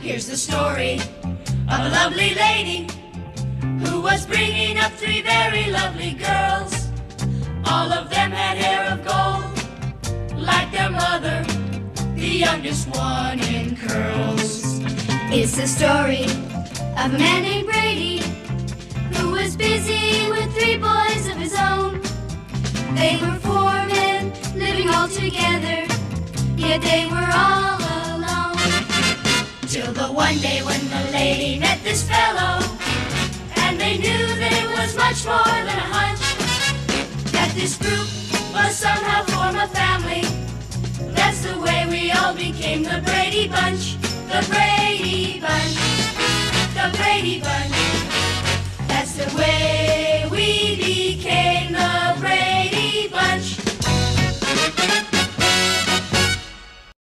Here's the story of a lovely lady who was bringing up three very lovely girls. All of them had hair of gold, like their mother, the youngest one in curls. It's the story of a man named Brady who was busy with three boys of his own. They were four men living all together, yet they were all alone. Till the one day when the lady met this fellow, and they knew that it was much more than a hunch, that this group must somehow form a family. That's the way we all became the Brady Bunch, the Brady